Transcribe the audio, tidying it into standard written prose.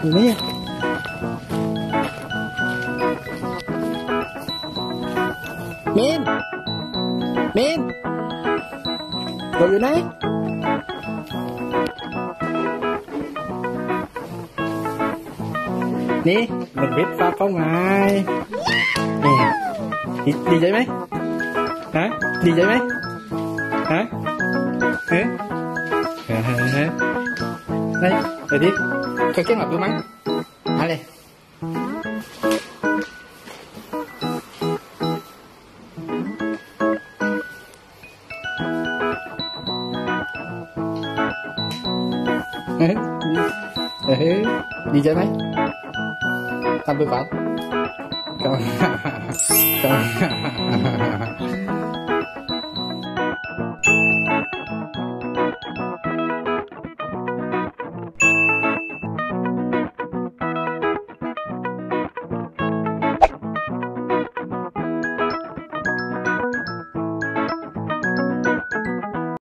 อยู่ไหมเนี่ยมินมินเราอยู่ไหนนี่มันเบ็ดฟ้าเข้าไงนี่ดีใจไหมฮะดีใจไหมฮะเฮ้ยเฮ้ยเฮ้ยเดี๋ยวดิเคยเก่งแบบดูมั้ยอะไรเฮ้ยเฮ้ยดีใจไหมทำดูก่อนก่อน